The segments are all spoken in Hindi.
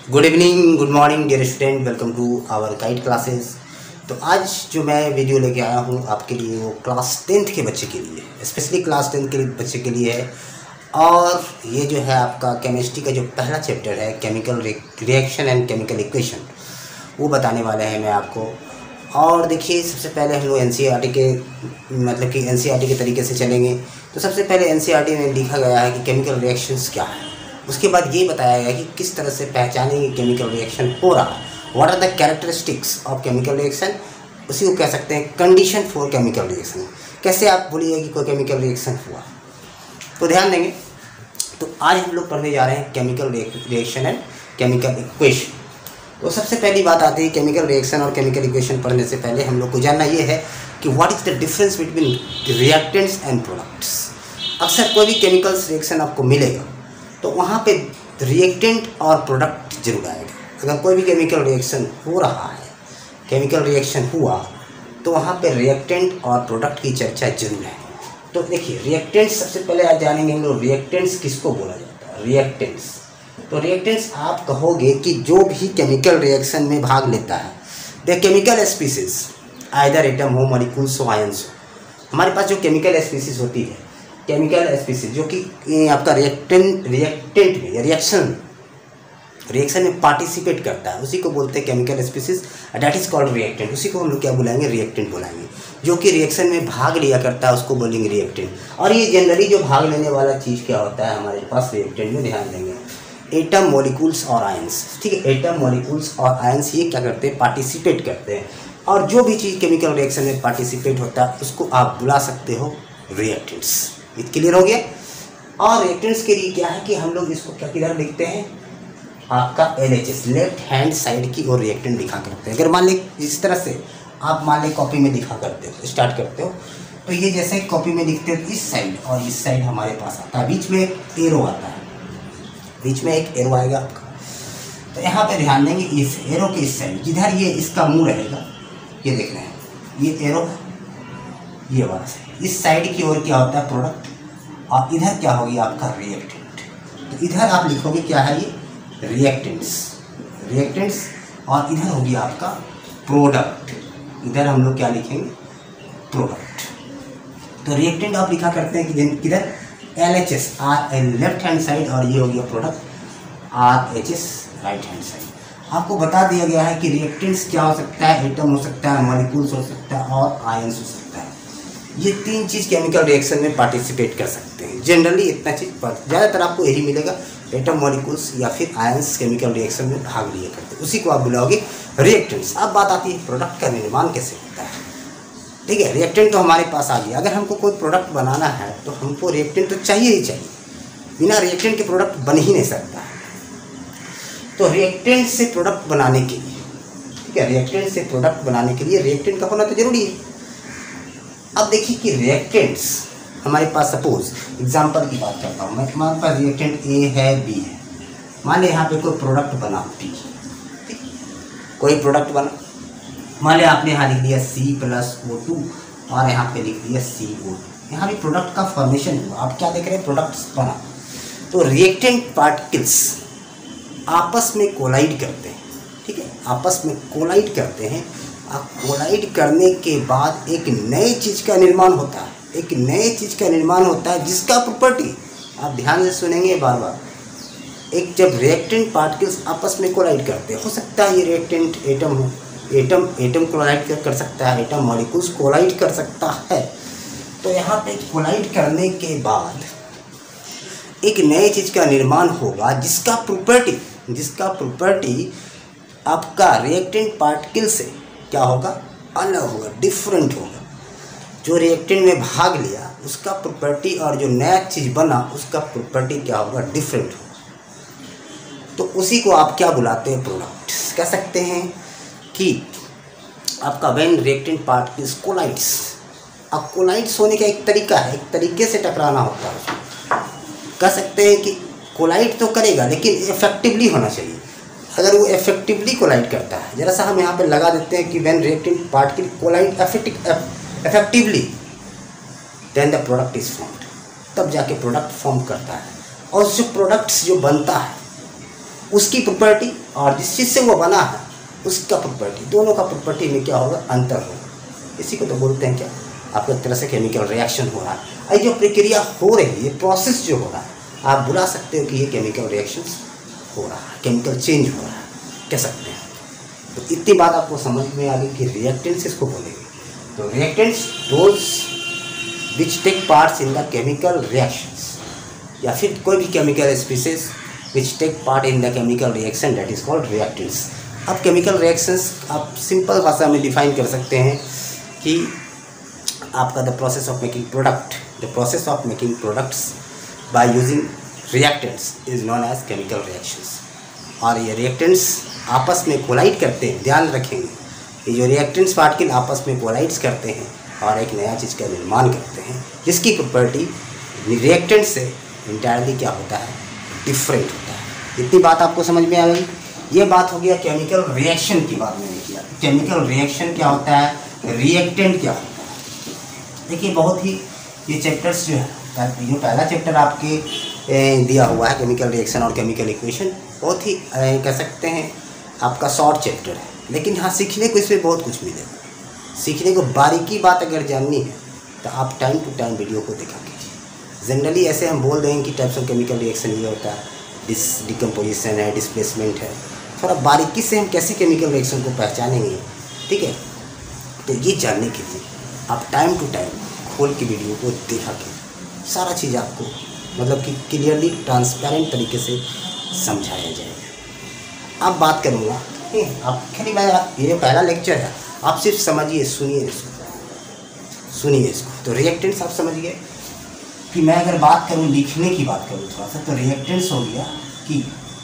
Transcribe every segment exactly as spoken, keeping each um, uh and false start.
Good evening, good morning dear student, welcome to our guide classes. तो आज जो मैं वीडियो लेके आया हूँ आपके लिए वो क्लास टेंथ के बच्चे के लिए, स्पेशली क्लास टेंथ के बच्चे के लिए है। और ये जो है आपका केमिस्ट्री का जो पहला चैप्टर है, chemical reaction and chemical equation, वो बताने वाले हैं मैं आपको। और देखिए, सबसे पहले हम लोग N C E R T के मतलब कि N C E R T के तरीके से चलेंगे। तो सबसे पहले N C E R T में लिखा गया है कि केमिकल रिएक्शंस क्या है। उसके बाद ये बताया गया कि किस तरह से पहचानेंगे केमिकल रिएक्शन हो रहा है, what are the characteristics of chemical reaction. उसी को कह सकते हैं कंडीशन फॉर केमिकल रिएक्शन। कैसे आप बोलिए कि कोई केमिकल रिएक्शन हुआ, तो ध्यान देंगे। तो आज हम लोग पढ़ने जा रहे हैं chemical reaction and chemical equation. तो सबसे पहली बात आती है केमिकल रिएक्शन और केमिकल इक्वेशन पढ़ने से पहले हम लोग को जानना ये है कि what is the difference between reactants and products. अक्सर कोई भी केमिकल्स रिएक्शन आपको मिलेगा तो वहाँ पे रिएक्टेंट और प्रोडक्ट जरूर आएगा। अगर कोई भी केमिकल रिएक्शन हो रहा है, केमिकल रिएक्शन हुआ, तो वहाँ पे रिएक्टेंट और प्रोडक्ट की चर्चा जरूर है। तो देखिए, रिएक्टेंट्स सबसे पहले आज जानेंगे हम लोग, रिएक्टेंट्स किसको बोला जाता है। रिएक्टेंट्स तो रिएक्टेंट्स आप कहोगे कि जो भी केमिकल रिएक्शन में भाग लेता है, the chemical species either atom हो, मॉलिक्यूल्स हो, आयंस हो। हमारे पास जो केमिकल स्पीसीज होती है, केमिकल स्पीसीज जो कि आपका रिएक्टेंट रिएक्टेंट में या रिएक्शन रिएक्शन में पार्टिसिपेट करता है, उसी को बोलते हैं chemical species, that is called reactant. उसी को हम लोग क्या बुलाएंगे, रिएक्टेंट बुलाएंगे। जो कि रिएक्शन में भाग लिया करता है उसको बोलेंगे रिएक्टेंट। और ये जनरली जो भाग लेने वाला चीज़ क्या होता है हमारे पास रिएक्टेंट में, ध्यान देंगे, एटम, मॉलिक्यूल्स और आयंस। ठीक है, एटम, मॉलिक्यूल्स और आयंस ये क्या करते हैं, पार्टिसिपेट करते हैं। और जो भी चीज़ केमिकल रिएक्शन में पार्टिसिपेट होता है उसको आप बुला सकते हो रिएक्टेंट्स। इट क्लियर हो गया। और रिएक्टेंट्स के लिए क्या है कि हम लोग इसको क्या किधर लिखते हैं, आपका L H S, left hand side की ओर रिएक्टेंट लिखा करते हैं। अगर मान लें जिस तरह से आप मान लें कॉपी में लिखा करते हो, स्टार्ट करते हो, तो ये जैसे कॉपी में लिखते हो इस साइड और इस साइड हमारे पास आता है, बीच में एक एरो आता है, बीच में एक एरो आएगा आपका। तो यहाँ पे ध्यान देंगे, इस एरो के इस साइड जिधर ये इसका मुँह रहेगा, ये देख रहे हैं, ये एरो ये वाला साइड, इस साइड की ओर क्या होता है, प्रोडक्ट, और इधर क्या होगी आपका रिएक्टेंट। तो इधर आप लिखोगे क्या है, ये रिएक्टेंट्स, रिएक्टेंट्स, और इधर होगी आपका प्रोडक्ट। इधर हम लोग क्या लिखेंगे, प्रोडक्ट। तो रिएक्टेंट आप लिखा करते हैं कि किधर, L H S, or left hand side, और ये हो गया product, R H S right hand side. आपको बता दिया गया है कि रिएक्टेंट्स क्या हो सकता है, एटम हो सकता है, मॉलिक्यूल्स हो सकता है और आयंस हो सकता है। ये तीन चीज़ केमिकल रिएक्शन में पार्टिसिपेट कर सकते हैं। जनरली इतना चीज़ ज़्यादातर आपको यही मिलेगा, एटम, मॉलिक्यूल्स या फिर आयंस केमिकल रिएक्शन में भाग लिया करते हैं, उसी को आप बुलाओगे रिएक्टेंट्स। अब बात आती है प्रोडक्ट का निर्माण कैसे होता है। ठीक है, रिएक्टेंट तो हमारे पास आ गया। अगर हमको कोई प्रोडक्ट बनाना है तो हमको रिएक्टेंट तो चाहिए ही चाहिए, बिना रिएक्टेंट के प्रोडक्ट बन ही नहीं सकता। तो रिएक्टेंट से प्रोडक्ट बनाने के लिए, ठीक है, रिएक्टेंट से प्रोडक्ट बनाने के लिए रिएक्टेंट का होना तो जरूरी है। अब देखिए कि रिएक्टेंट्स हमारे पास, सपोज एग्जांपल की बात करता हूँ मैं, हमारे पास रिएक्टेंट ए है, बी है। मान ले यहाँ पे कोई प्रोडक्ट बना, पी, ठीक, कोई प्रोडक्ट बना, मान ले आपने यहाँ लिख दिया सी प्लस ओ टू और यहाँ पे लिख दिया सी ओ टू। यहाँ भी प्रोडक्ट का फॉर्मेशन हुआ। आप क्या देख रहे हैं, प्रोडक्ट्स बना। तो रिएक्टेंट पार्टिकल्स आपस में कोलाइड करते हैं, ठीक है, आपस में कोलाइड करते हैं। अब कोलाइड करने के बाद एक नए चीज़ का निर्माण होता है, एक नए चीज़ का निर्माण होता है जिसका प्रॉपर्टी, आप ध्यान से सुनेंगे बार बार, एक जब रिएक्टेंट पार्टिकल्स आपस में कोलाइड करते हैं, हो सकता है ये रिएक्टेंट एटम हो, एटम एटम कोलाइड कर सकता है, एटम मॉलिक्यूल्स कोलाइड कर सकता है। तो यहाँ पे कोलाइड करने के बाद एक नए चीज़ का निर्माण होगा जिसका प्रॉपर्टी जिसका प्रॉपर्टी आपका रिएक्टेंट पार्टिकल से क्या होगा, अलग होगा, डिफरेंट होगा। जो रिएक्टेंट में भाग लिया उसका प्रॉपर्टी और जो नया चीज़ बना उसका प्रॉपर्टी क्या होगा, डिफरेंट होगा। तो उसी को आप क्या बुलाते हैं, प्रोडक्ट। कह सकते हैं कि आपका व्हेन रिएक्टेंट पार्टिकल्स कोलाइड्स। अब कोलाइड्स होने का एक तरीका है, एक तरीके से टकराना होता है। कह सकते हैं कि कोलाइड तो करेगा लेकिन इफेक्टिवली होना चाहिए। अगर वो इफेक्टिवली कोलाइड करता है, जरा सा हम यहाँ पे लगा देते हैं कि when reactant particle collide effectively then the product is formed, तब जाके प्रोडक्ट फॉर्म करता है। और जो प्रोडक्ट्स जो बनता है उसकी प्रॉपर्टी और जिस चीज़ से वो बना है उसका प्रॉपर्टी, दोनों का प्रॉपर्टी में क्या होगा, अंतर होगा। इसी को तो बोलते हैं क्या, आपको एक तरह से केमिकल रिएक्शन हो रहा है। ये जो प्रक्रिया हो रही है, ये प्रोसेस जो हो रहा है, आप बुला सकते हो कि ये केमिकल रिएक्शंस हो रहा है, केमिकल चेंज हो रहा है, कह सकते हैं। तो इतनी बात आपको समझ में आ गई कि रिएक्टेंट्स इसको बोलेंगे। तो reactants those which take parts in the chemical reactions, या फिर कोई भी chemical species which take part in the chemical reaction, that is called reactants. अब केमिकल रिएक्शंस आप सिंपल भाषा में डिफाइन कर सकते हैं कि आपका the process of making product, the process of making products by using reactants is known as chemical reactions. और ये रिएक्टेंट्स आपस में कोलाइड करते हैं, ध्यान रखेंगे, ये जो रिएक्टेंट्स पार्टिकल आपस में कोलाइड्स करते हैं और एक नया चीज़ का निर्माण करते हैं, जिसकी प्रॉपर्टी रिएक्टेंट से इंटायरली क्या होता है, डिफरेंट होता है। इतनी बात आपको समझ में आ गई। ये बात हो गया केमिकल रिएक्शन की बात मैंने किया। केमिकल रिएक्शन क्या होता है, रिएक्टेंट क्या होता है। देखिए बहुत ही ये चैप्टर्स जो है, जो पहला चैप्टर आपके दिया हुआ है केमिकल रिएक्शन और केमिकल इक्वेशन, बहुत ही कह सकते हैं आपका शॉर्ट चैप्टर है, लेकिन हाँ सीखने को इसमें बहुत कुछ मिलेगा। सीखने को बारीकी बात अगर जाननी है तो आप टाइम टू टाइम वीडियो को देखा कीजिए। जनरली ऐसे हम बोल देंगे कि टाइप्स ऑफ केमिकल रिएक्शन ये होता है, डिस डिकम्पोजिशन है, डिस्प्लेसमेंट है, थोड़ा बारीकी से हम कैसे केमिकल रिएक्शन को पहचानेंगे, ठीक है। तो ये जानने के लिए आप टाइम टू टाइम खोल के वीडियो को देखा के सारा चीज़ आपको मतलब कि क्लियरली ट्रांसपेरेंट तरीके से समझाया जाएगा। अब बात करूँगा, आप खाली मैं ये पहला लेक्चर है, आप सिर्फ समझिए, सुनिए इसको, सुनिए इसको। तो रिएक्टेंट्स आप समझ गए कि मैं अगर बात करूँ, लिखने की बात करूँ थोड़ा सा, तो रिएक्टेंट्स हो गया कि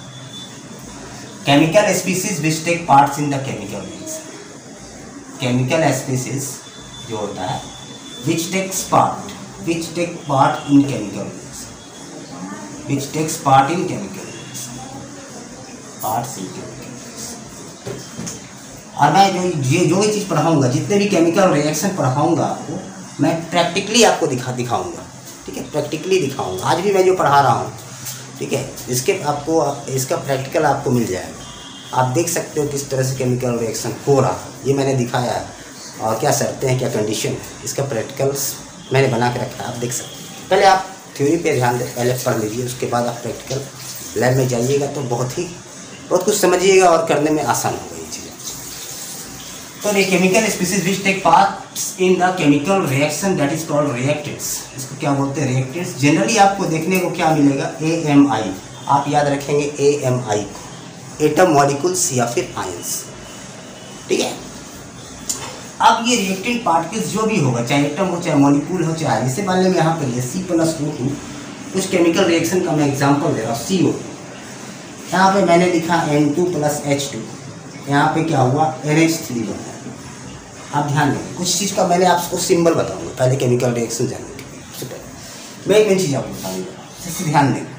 chemical species which take parts in the chemical reaction. Chemical species जो होता है which takes part which take part in chemical reaction, which takes part in chemical reaction, parts in chemical reaction. और मैं जो ये जो भी चीज़ पढ़ाऊँगा, जितने भी केमिकल रिएक्शन पढ़ाऊँगा आपको, मैं प्रैक्टिकली आपको दिखा दिखाऊँगा, ठीक है, प्रैक्टिकली दिखाऊँगा। आज भी मैं जो पढ़ा रहा हूँ, ठीक है, इसके आपको इसका प्रैक्टिकल आपको मिल जाएगा। आप देख सकते हो किस तरह से केमिकल रिएक्शन हो रहा है, ये मैंने दिखाया है, और क्या शर्तें हैं, क्या कंडीशन है, इसका प्रैक्टिकल्स मैंने बना के रखा है, आप देख सकते हैं। पहले आप थ्योरी पे ध्यान दें, पहले पढ़ लीजिए, उसके बाद आप प्रैक्टिकल लैब में जाइएगा तो बहुत ही बहुत कुछ समझिएगा और करने में आसान होगा ये चीज़ें। तो ये chemical species which take part in the chemical reaction, that is called reactants. इसको क्या बोलते हैं, रिएक्टेंट्स। जनरली आपको देखने को क्या मिलेगा, ए एम आई, आप याद रखेंगे ए एम आई को, एटम मॉलिक्यूल्स या फिर आयंस, ठीक है। अब ये रिएक्टेंट पार्टिकल्स जो भी होगा, चाहे एटम हो, चाहे मॉलिक्यूल हो, चाहे इसे मान लें यहाँ पर सी प्लस ओ टू, कुछ केमिकल रिएक्शन का मैं एग्जांपल दे रहा हूँ, सी ओ। यहाँ पे मैंने लिखा N two plus H two, यहाँ पे क्या हुआ, एन एच थ्री बना। आप ध्यान दें, कुछ चीज़ का मैंने आपको सिंबल बताऊँगा पहले केमिकल रिएक्शन जानने के लिए। सबसे पहले मैं एक मेन चीज़ आपको बताऊँगा, इससे ध्यान दें।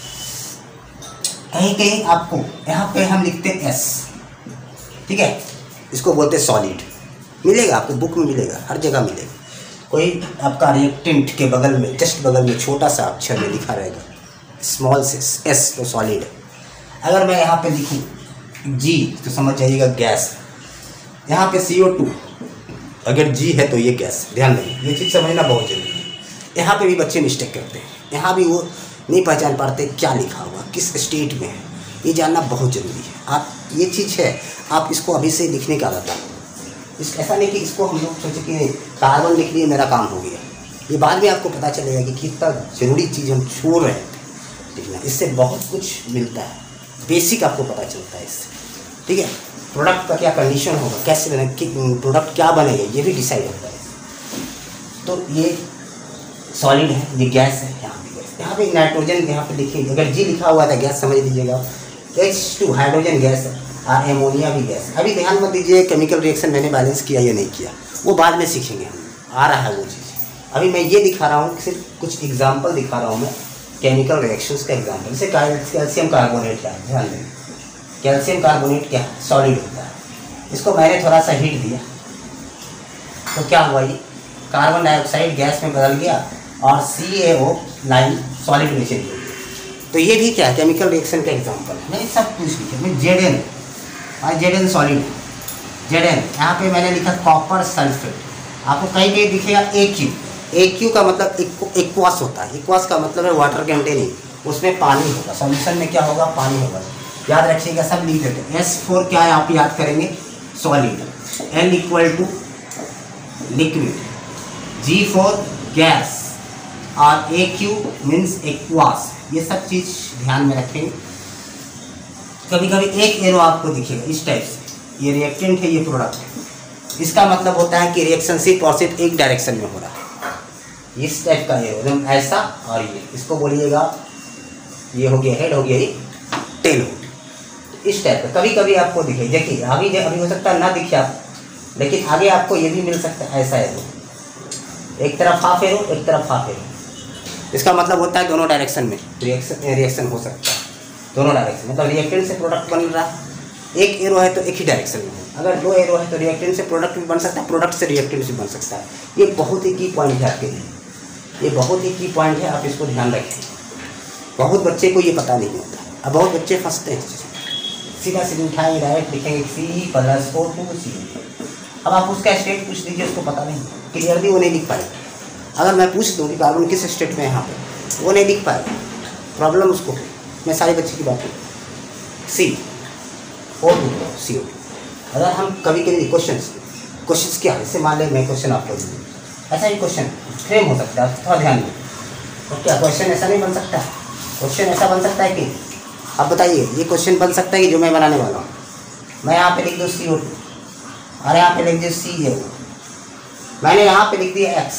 कहीं कहीं आपको यहाँ पे हम लिखते हैं एस, ठीक है, इसको बोलते हैं सॉलिड। मिलेगा आपको, बुक में मिलेगा, हर जगह मिलेगा। कोई आपका रिएक्टेंट के बगल में, जस्ट बगल में छोटा सा अक्षर में लिखा रहेगा स्मॉल से एस, तो सॉलिड है। अगर मैं यहाँ पे लिखूँ जी तो समझ जाइएगा गैस। यहाँ पे सी ओ टू, अगर जी है तो ये गैस। ध्यान दें, ये चीज़ समझना बहुत जरूरी है। यहाँ पे भी बच्चे मिस्टेक करते हैं, यहाँ भी वो नहीं पहचान पाते क्या लिखा हुआ, किस स्टेट में है, ये जानना बहुत ज़रूरी है। आप ये चीज़ है, आप इसको अभी से लिखने का आदत डालो। इस ऐसा नहीं कि इसको हम लोग सोचे कि कार्बन लिख लिए मेरा काम हो गया, ये बाद में आपको पता चलेगा कि कितना ज़रूरी चीज़ हम छोड़ रहे थे लिखना। इससे बहुत कुछ मिलता है, बेसिक आपको पता चलता है इससे, ठीक है। प्रोडक्ट का क्या कंडीशन होगा, कैसे बने, कि प्रोडक्ट क्या बनेगा, ये भी डिसाइड होता है। तो ये सॉलिड है, ये गैस है, यहाँ पे गैस, यहाँ पे नाइट्रोजन, यहाँ पे लिखिए, अगर जी लिखा हुआ था गैस समझ लीजिएगा। एच टू हाइड्रोजन गैस है, और एमोनिया भी गैस। अभी ध्यान मत दीजिए केमिकल रिएक्शन मैंने बैलेंस किया या नहीं किया, वो बाद में सीखेंगे हम, आ रहा है वो चीज़। अभी मैं ये दिखा रहा हूँ, सिर्फ कुछ एग्जांपल दिखा रहा हूँ मैं केमिकल रिएक्शंस का एग्जांपल। जैसे कैल्शियम कार्बोनेट का है, ध्यान दें, कैल्शियम कार्बोनेट क्या है, सॉलिड होता है। इसको मैंने थोड़ा सा हीट दिया तो क्या हुआ, ये कार्बन डाइऑक्साइड गैस में बदल गया और सी ए ओ लाइन सॉलिड में चली गई। तो ये भी क्या है, केमिकल रिएक्शन का एग्जाम्पल है। मैंने सब कुछ लिखा, मैं जेड एन और Z N solid Z N यहाँ पे मैंने लिखा कॉपर सल्फेट। आपको कहीं कहीं दिखेगा ए क्यू। ए क्यू का मतलब एक्वास होता है। एक्वास का मतलब है वाटर कंटेनिंग, उसमें पानी होगा, सॉल्यूशन में क्या होगा, पानी होगा। याद रखिएगा, सब लिख देते हैं। एस फोर क्या है आप याद करेंगे, solid. L equal to liquid, G for gas और ए क्यू मीन्स एक्वास। ये सब चीज़ ध्यान में रखेंगे। कभी कभी एक एरो आपको दिखेगा इस टाइप से, ये रिएक्टेंट है, ये प्रोडक्ट है। इसका मतलब होता है कि रिएक्शन सिर्फ और सिर्फ एक डायरेक्शन में हो रहा है। इस टाइप का एरो एकदम ऐसा, और ये इसको बोलिएगा, ये हो गया हेड, हो गया ये टेल हो। इस टाइप का कभी कभी आपको दिखे। देखिए अभी अभी हो सकता है ना दिखे आप, लेकिन आगे आपको ये भी मिल सकता है ऐसा एरो, एक तरफ हाफ एरो, एक तरफ हाफ एरो। इसका मतलब होता है दोनों डायरेक्शन में रिएक्शन रिएक्शन हो सकता है, दोनों डायरेक्शन। मतलब रिएक्टेंट से प्रोडक्ट बन रहा है, एक एरो है तो एक ही डायरेक्शन में है। अगर दो एरो है तो रिएक्टेंट से प्रोडक्ट भी बन सकता है, प्रोडक्ट से रिएक्टेंट भी बन सकता है। ये बहुत ही की पॉइंट है आपके लिए, ये बहुत ही की पॉइंट है, आप इसको ध्यान रखें। बहुत बच्चे को ये पता नहीं होता, अब बहुत बच्चे फंसते हैं। सीधा सीधे उठाएंगे, डायरेक्ट लिखेंगे सी प्लस ओ टू सी। अब आप उसका स्टेट पूछ दीजिए, उसको पता नहीं, क्लियरली वो नहीं लिख पाएगा। अगर मैं पूछ दूँ कि कार्बन किस स्टेट में है यहाँ पे, वो नहीं लिख पाएगा, प्रॉब्लम उसको। मैं सारे बच्चे की बात करूँ, सी ओ टू सी ओ टू। अगर हम कभी कभी क्वेश्चन क्वेश्चन क्या है, इससे मान लें मैं क्वेश्चन आपको दूँ, ऐसा ही क्वेश्चन फ्रेम हो सकता है, थोड़ा ध्यान दें। तो क्या क्वेश्चन ऐसा नहीं बन सकता? क्वेश्चन ऐसा बन सकता है कि अब बताइए, ये क्वेश्चन बन सकता है कि जो मैं बनाने वाला हूँ, मैं यहाँ पे लिख दूँ सी ओ टू और यहाँ पे लिख दूँ सी ए। मैंने यहाँ पे लिख दिया एक्स,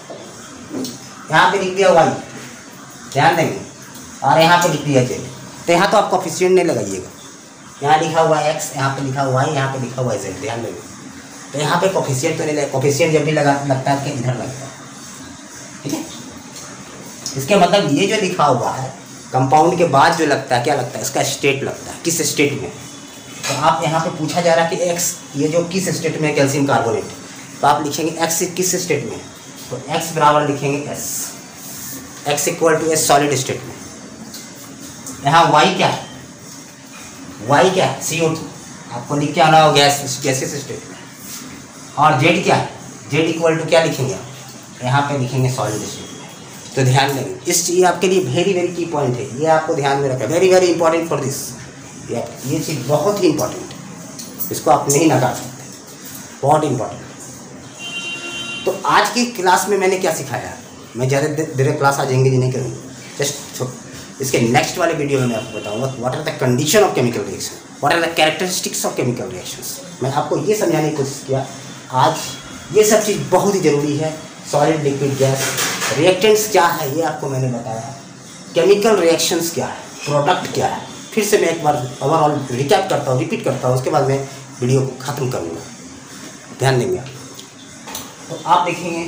यहाँ पे लिख दिया वाई, ध्यान देंगे, और यहाँ पे लिख दिया जेड। तो यहाँ तो आप कोफिशिएंट नहीं लगाइएगा, यहाँ लिखा हुआ है एक्स, यहाँ पे लिखा हुआ है, यहाँ पे लिखा हुआ है जेड, ध्यान देंगे। तो यहाँ पे कोफिशिएंट तो नहीं लगा, कोफिशिएंट जब भी लगा लगता है कि इधर लगता है, ठीक है। इसके मतलब ये जो लिखा हुआ है कंपाउंड के बाद जो लगता है, क्या लगता है, इसका स्टेट लगता है, किस स्टेट में। तो आप यहाँ पे पूछा जा रहा है कि एक्स ये जो किस स्टेट में है कैल्शियम कार्बोनेट, तो आप लिखेंगे एक्स किस स्टेट में, तो एक्स बराबर लिखेंगे S, X equal to S solid state में। यहाँ वाई क्या है, वाई क्या है, सी ओ टू, आपको लिख के आना हो गैस गैसेस स्टेट में। और जेड क्या है, जेड इक्वल टू क्या लिखेंगे आप, यहाँ पे लिखेंगे सॉलिड स्टेट में। तो ध्यान देंगे, इस ये आपके लिए वेरी वेरी की पॉइंट है, ये आपको ध्यान में रखा, very very important for this. ये ये चीज़ बहुत ही इंपॉर्टेंट है, इसको आप नहीं नकार सकते, बहुत इंपॉर्टेंट। तो आज की क्लास में मैंने क्या सिखाया, मैं ज़्यादा देर क्लास आज एंगेज नहीं करूँगा, जस्ट इसके नेक्स्ट वाले वीडियो में मैं आपको बताऊंगा what are the condition of chemical reaction, what are the characteristics of chemical reactions. मैं आपको ये समझाने की कोशिश किया आज, ये सब चीज़ बहुत ही ज़रूरी है। सॉलिड, लिक्विड, गैस, रिएक्टेंट्स क्या है ये आपको मैंने बताया, केमिकल रिएक्शंस क्या है, प्रोडक्ट क्या है। फिर से मैं एक बार ओवरऑल रिकैप करता हूँ, रिपीट करता हूँ, उसके बाद मैं वीडियो को ख़त्म करूँगा, ध्यान देंगे आप। तो आप देखेंगे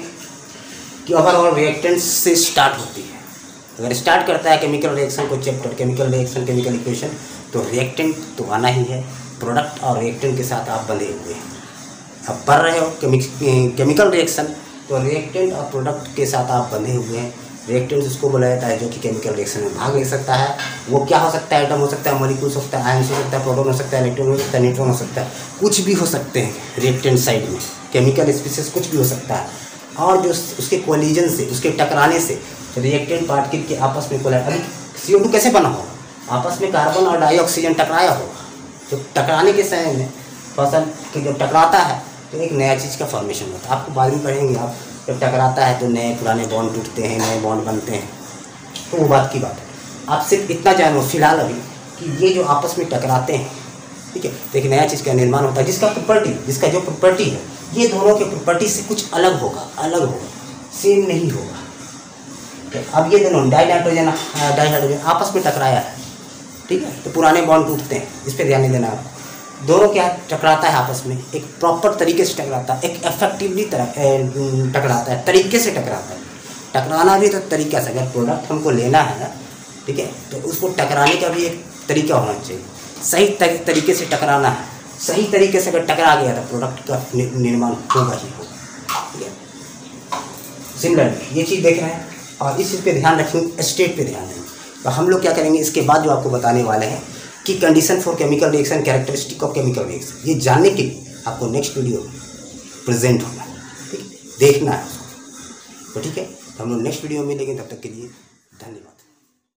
कि ओवरऑल रिएक्टेंट्स से स्टार्ट होती है। अगर स्टार्ट करता है केमिकल रिएक्शन को chapter, chemical reaction, chemical equation, तो रिएक्टेंट तो आना ही है। प्रोडक्ट और रिएक्टेंट के साथ आप बंधे हुए हैं, आप पढ़ रहे हो केमिकल रिएक्शन, तो रिएक्टेंट और प्रोडक्ट के साथ आप बंधे हुए हैं। रिएक्टेंट उसको बोला जाता है जो कि केमिकल रिएक्शन में भाग ले सकता है। वो क्या हो सकता है, एटम हो सकता है, मॉलिक्यूल्स हो सकता है, आयंस हो सकता है, प्रोटॉन हो सकता है, इलेक्ट्रॉन हो सकता है, न्यूट्रॉन हो सकता है, कुछ भी हो सकते हैं रिएक्टेंट साइड में, केमिकल स्पीसीज कुछ भी हो सकता है। और जो उसके कोलिजन से, उसके टकराने से रिएक्टेंट पार्टिकल के आपस में कोलाइड, अभी सी ओ टू कैसे बना होगा, आपस में कार्बन और डाइऑक्सीजन टकराया होगा। तो टकराने के समय में फसल के जब टकराता है तो एक नया चीज़ का फॉर्मेशन होता है। आपको बाद में पढ़ेंगे आप, जब टकराता है तो नए पुराने बॉन्ड टूटते हैं, नए बॉन्ड बनते हैं, तो वो बात की बात है। आप सिर्फ इतना जानो फिलहाल अभी कि ये जो आपस में टकराते हैं, ठीक है, तो एक नया चीज़ का निर्माण होता है जिसका प्रॉपर्टी, जिसका जो प्रॉपर्टी है ये दोनों के प्रॉपर्टी से कुछ अलग होगा, अलग होगा, सेम नहीं होगा। तो अब ये दोनों डाई नाइट्रोजन डाई हाइड्रोजन आपस में टकराया है, ठीक है, तो पुराने बॉन्ड टूटते हैं, इस पर ध्यान नहीं देना। दोनों क्या टकराता है आपस में, एक प्रॉपर तरीके से टकराता है, एक इफेक्टिवली टकराता है, तरीके से टकराता है। टकराना भी तो तरीका से, अगर प्रोडक्ट हमको लेना है ना, ठीक है, तो उसको टकराने का भी एक तरीका होना चाहिए, सही तरीके से टकराना है। सही तरीके से अगर टकरा गया तो प्रोडक्ट का निर्माण होगा ही होगा, ठीक है। सिमिलरली ये चीज़ देख रहे हैं और इस चीज़ पे ध्यान रखेंगे, स्टेट पे ध्यान देंगे। तो हम लोग क्या करेंगे इसके बाद जो आपको बताने वाले हैं कि condition for chemical reaction, characteristic of chemical reaction, ये जानने के लिए आपको नेक्स्ट वीडियो प्रेजेंट होना है, ठीक है, देखना है उसको। तो ठीक है, हम लोग नेक्स्ट वीडियो में मिलेंगे, तब तक के लिए धन्यवाद।